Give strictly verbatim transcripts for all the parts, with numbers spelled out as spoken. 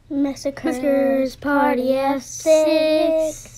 Massacres Party F six.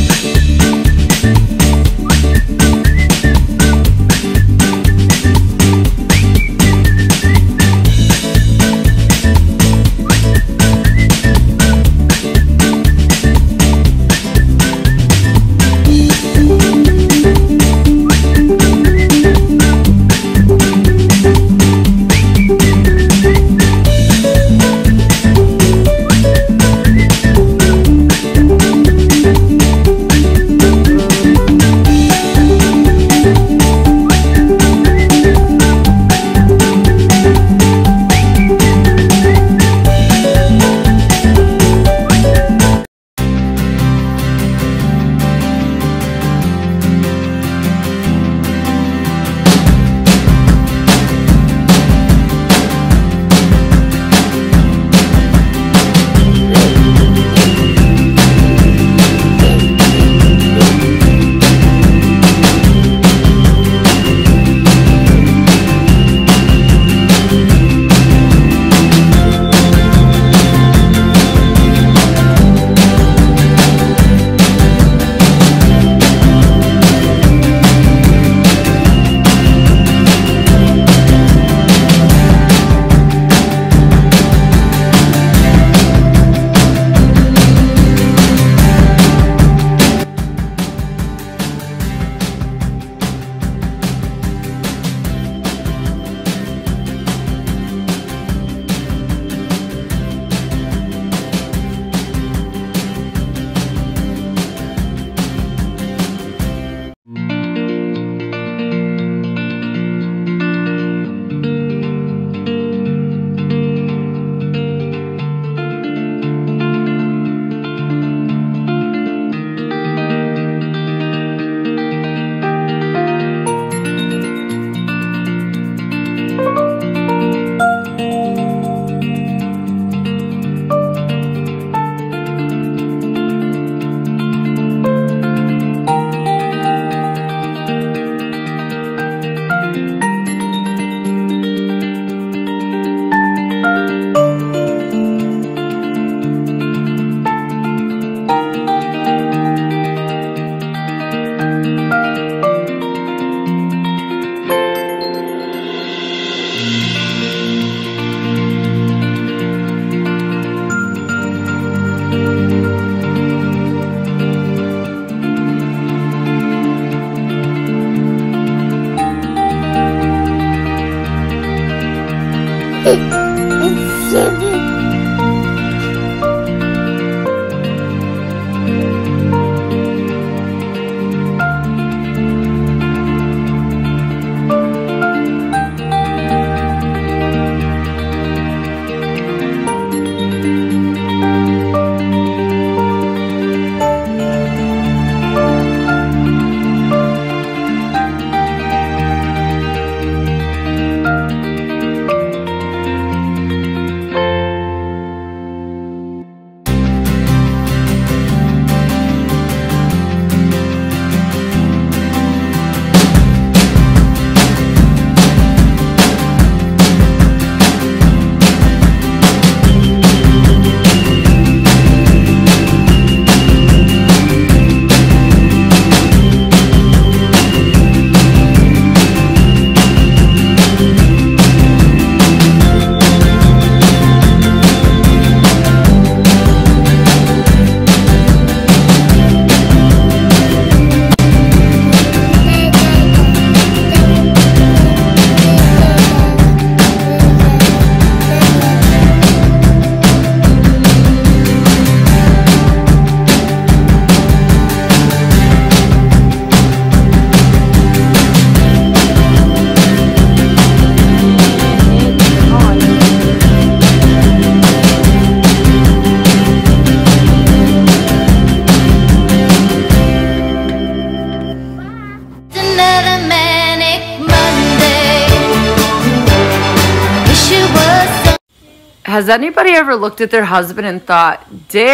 Has anybody ever looked at their husband and thought,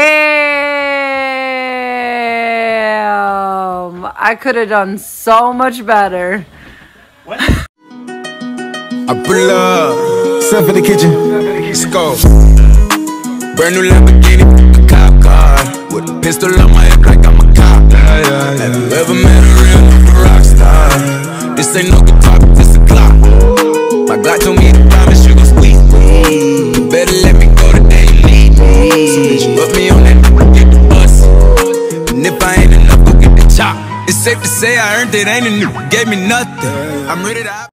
damn, I could have done so much better? What? I pull up, step in the kitchen, let's go. Brand new Lamborghini, a cop car, with a pistol on my hip like I'm a cop. Yeah, yeah, yeah. Have you ever met a real rock star? This ain't no guitar, but this a Glock. My Glock told me to promise you gon' squeeze me. You better let me go the day you leave me. So bitch, put me on that, get the bus. And if I ain't enough, go get the chop. It's safe to say I earned it, ain't a nigga gave me nothing. I'm ready to